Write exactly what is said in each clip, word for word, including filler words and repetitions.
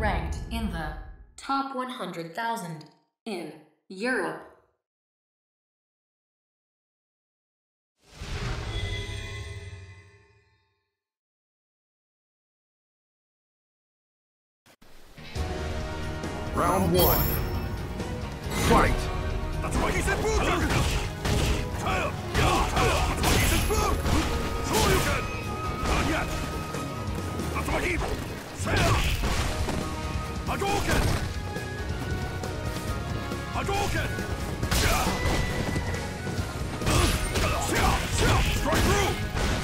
ranked in the top one hundred thousand in Europe. Round one. Fight! That's why he said boot! Tail! That's why he said boot! Shoryuken! Not yet! That's why he... Tail! Hadouken! Hadouken! Strike through!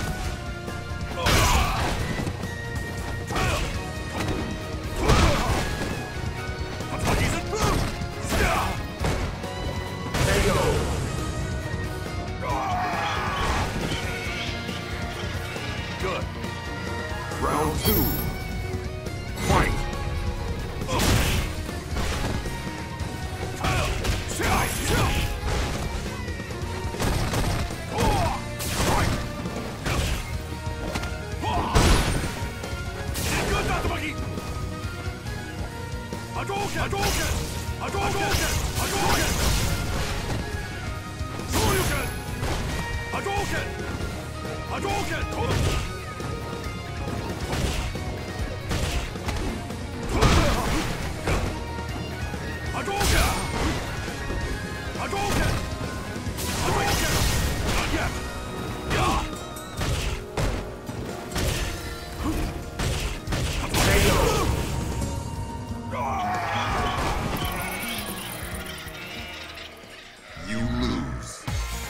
Good. Round two. Fight! Hadouken! Hadouken! Hadouken! Hadouken! Shoryuken! Hadouken! Hadouken! Hadouken! Hadouken! Hadouken! Not yet! Yeah! You lose.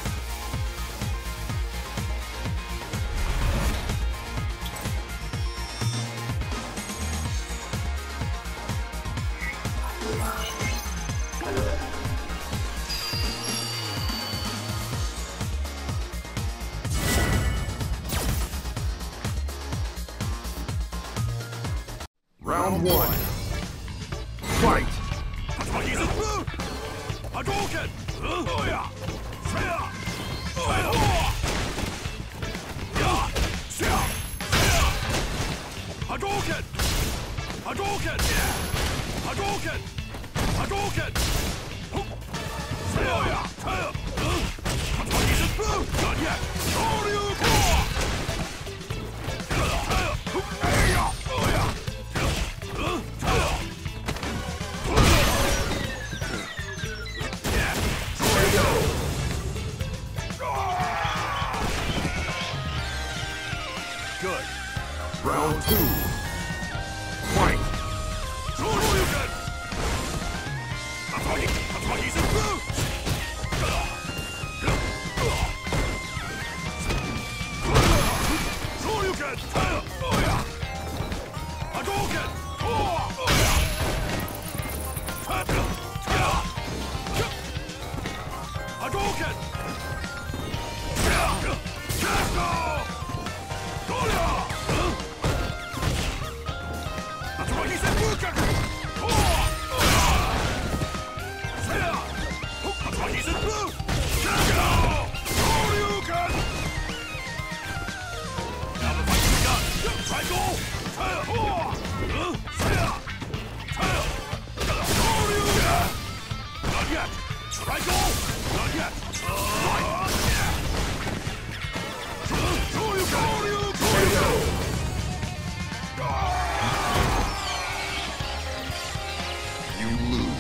Round one. Fight! That's what he's a boot! Hadouken! Oh yeah! Shia! Oh yeah! Yeah! Shia! Shia! Hadouken! Hadouken! Hadouken! Hadouken! Shia! Yeah! Shia! That's what he's a boot! Not yet! Shoryuken! Hey yeah! Oh yeah! Good. Round two. Fight! Shoryuken! That's why he, that's why he's a boot! Shoryuken! Oh yeah! Hadouken! Oh yeah! Hadouken! Cast! That's why he said Buken! That's why he said Blue! Shoryuken! Now the fight's begun! Triangle! Tail! Tail! Shoryuken! Not yet! Triangle! Not yet! Shoryuken! Shoryuken! You lose.